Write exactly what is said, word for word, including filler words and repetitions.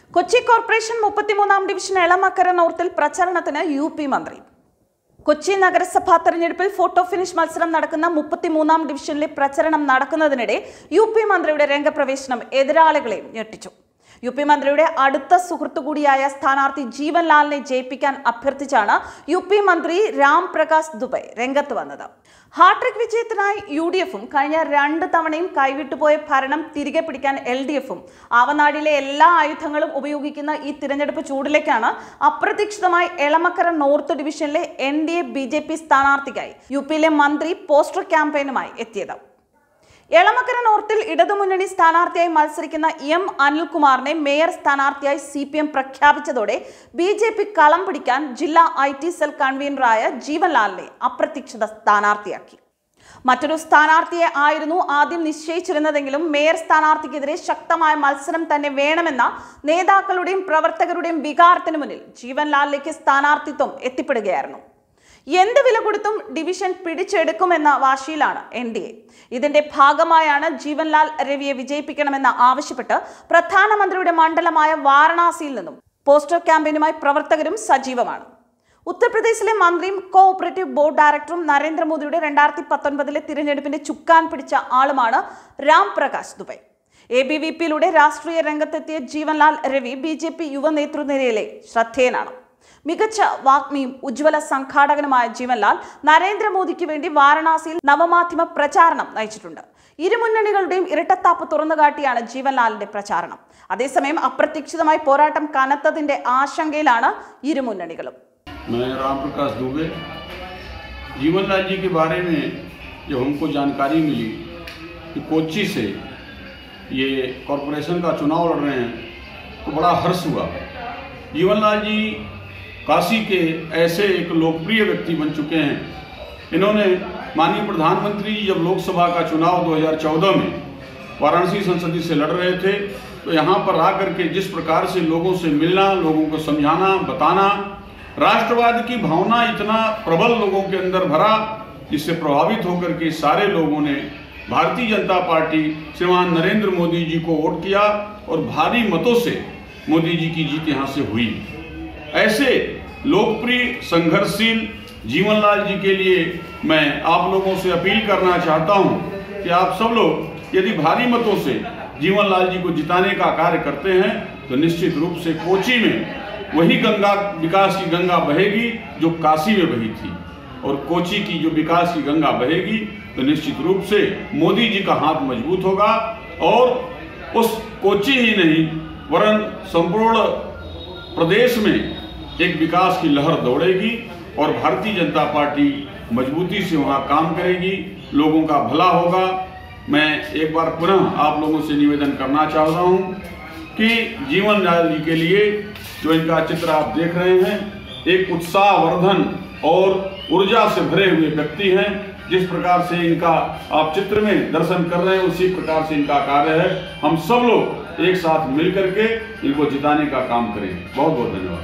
Kochi corporation മുപ്പത്തിമൂന്നാം division Elamakkara നോർത്തിൽ പ്രചരണത്തിന് യു പി മന്ത്രി. കൊച്ചി നഗരസഭാ തെരഞ്ഞെടുപ്പിൽ ഫോട്ടോ ഫിനിഷ് മത്സരം നടക്കുന്ന മുപ്പത്തിമൂന്നാം ഡിവിഷനിലെ പ്രചരണം നടക്കുന്നതിനിടെ യു പി മന്ത്രിയുടെ രംഗപ്രവേശനം എതിരാളികളെയും ഞെട്ടിച്ചു. യു പി മന്ത്രിയുടെ അടുത്ത സുഹൃത്തു കൂടിയായ സ്ഥാനാർത്ഥി ജീവൻ ലാലിനെ ജയിപ്പിക്കാൻ അഭ്യർത്ഥിച്ചാണ് യു പി മന്ത്രി രാം പ്രകാശ് ദുബൈ രംഗത്ത് വന്നത്. ഹാട്രിക് വിജയത്തിനായി യു ഡി എഫും കഴിഞ്ഞ രണ്ട് തവണയും കൈവിട്ടുപോയ ഭരണം തിരികെ പിടിക്കാൻ എൽ ഡി എഫും ആവനാടിലെ എല്ലാ ആയുധങ്ങളും ഉപയോഗിക്കുന്ന ഈ തിരഞ്ഞെടുപ്പ് ചൂടിലേക്കാണ് അപ്രതീക്ഷിതമായി എളമക്കര നോർത്ത് ഡിവിഷനിലെ N D A B J P സ്ഥാനാർത്ഥിക്കായി യു പിയിലെ മന്ത്രി പോസ്റ്റർ ക്യാമ്പയിനുമായി എത്തിയത്. എളമക്കര നോർത്തിൽ ഇടതുമുന്നണി സ്ഥാനാർത്ഥിയായി മത്സരിക്കുന്ന എം അനിൽകുമാറിനെ മേയർ സ്ഥാനാർത്ഥിയായി സി പി എം പ്രഖ്യാപിച്ചതോടെ ബി ജെ പി കളം പിടിക്കാൻ ജില്ലാ ഐ ടി സെൽ കൺവീനറായ ജീവൻ ലാലിനെ അപ്രതീക്ഷിത സ്ഥാനാർത്ഥിയാക്കി. മറ്റൊരു സ്ഥാനാർത്ഥിയെ ആയിരുന്നു ആദ്യം നിശ്ചയിച്ചിരുന്നതെങ്കിലും മേയർ സ്ഥാനാർത്ഥിക്കെതിരെ ശക്തമായ മത്സരം തന്നെ വേണമെന്ന നേതാക്കളുടെയും പ്രവർത്തകരുടെയും വികാരത്തിന് മുന്നിൽ ജീവൻ ലാലിലേക്ക് സ്ഥാനാർത്ഥിത്വം എത്തിപ്പെടുകയായിരുന്നു. എന്ത് വില കൊടുത്തും ഡിവിഷൻ പിടിച്ചെടുക്കുമെന്ന വാശിയിലാണ് എൻ ഡി എ. ഇതിന്റെ ഭാഗമായാണ് ജീവൻലാൽ രവിയെ വിജയിപ്പിക്കണമെന്ന ആവശ്യപ്പെട്ട് പ്രധാനമന്ത്രിയുടെ മണ്ഡലമായ വാരണാസിയിൽ നിന്നും പോസ്റ്റർ ക്യാമ്പയിനുമായി പ്രവർത്തകരും സജീവമാണ്. ഉത്തർപ്രദേശിലെ മന്ത്രിയും കോഓപ്പറേറ്റീവ് ബോർഡ് ഡയറക്ടറും നരേന്ദ്രമോദിയുടെ രണ്ടായിരത്തി പത്തൊൻപതിലെ തിരഞ്ഞെടുപ്പിന്റെ ചുക്കാൻ പിടിച്ച ആളുമാണ് Ram Prakash Dubey. A B V പിയിലൂടെ രാഷ്ട്രീയ രംഗത്തെത്തിയ Jeevanlal Ravi B J P യുവ നേതൃനിരയിലെ ശ്രദ്ധേയനാണ്. മികച്ച വാഗ്മിയും ഉജ്ജ്വല സംഘാടകനുമായ ജീവൻലാൽ നരേന്ദ്രമോദിക്ക് വേണ്ടി വാരണാസിയിൽ നവമാധ്യമ പ്രചാരണം നയിച്ചിട്ടുണ്ട്. ഇരുമുന്നണികളുടെയും ഇരട്ടത്താപ്പ് തുറന്നുകാട്ടിയാണ് ജീവൻലാലിന്റെ പ്രചാരണം. അതേസമയം അപ്രതീക്ഷിതമായി പോരാട്ടം കനത്തതിന്റെ ആശങ്കയിലാണ് ഇരുമുന്നണികളും. राम प्रकाश दुबे जीवन लाल जी के बारे में जब हमको जानकारी मिली कि कोच्चि से ये कॉरपोरेशन का चुनाव लड़ रहे हैं तो बड़ा हर्ष हुआ। जीवन लाल जी काशी के ऐसे एक लोकप्रिय व्यक्ति बन चुके हैं। इन्होंने माननीय प्रधानमंत्री जब लोकसभा का चुनाव दो हज़ार चौदह में वाराणसी संसदीय से लड़ रहे थे तो यहाँ पर आकर के जिस प्रकार से लोगों से मिलना, लोगों को समझाना, बताना, राष्ट्रवाद की भावना इतना प्रबल लोगों के अंदर भरा, जिससे प्रभावित होकर के सारे लोगों ने भारतीय जनता पार्टी श्रीमान नरेंद्र मोदी जी को वोट किया और भारी मतों से मोदी जी की जीत यहाँ से हुई। ऐसे लोकप्रिय संघर्षशील जीवनलाल जी के लिए मैं आप लोगों से अपील करना चाहता हूं कि आप सब लोग यदि भारी मतों से जीवनलाल जी को जिताने का कार्य करते हैं तो निश्चित रूप से कोच्चि में वही गंगा, विकास की गंगा बहेगी जो काशी में बही थी, और कोच्चि की जो विकास की गंगा बहेगी तो निश्चित रूप से मोदी जी का हाथ मजबूत होगा और उस कोच्चि ही नहीं वरन संपूर्ण प्रदेश में एक विकास की लहर दौड़ेगी और भारतीय जनता पार्टी मजबूती से वहाँ काम करेगी, लोगों का भला होगा। मैं एक बार पुनः आप लोगों से निवेदन करना चाहता हूँ कि जीवनलाल जी के लिए जो इनका चित्र आप देख रहे हैं एक उत्साहवर्धन और ऊर्जा से भरे हुए व्यक्ति हैं। जिस प्रकार से इनका आप चित्र में दर्शन कर रहे हैं उसी प्रकार से इनका कार्य है। हम सब लोग एक साथ मिल करके इनको जिताने का काम करें। बहुत बहुत धन्यवाद।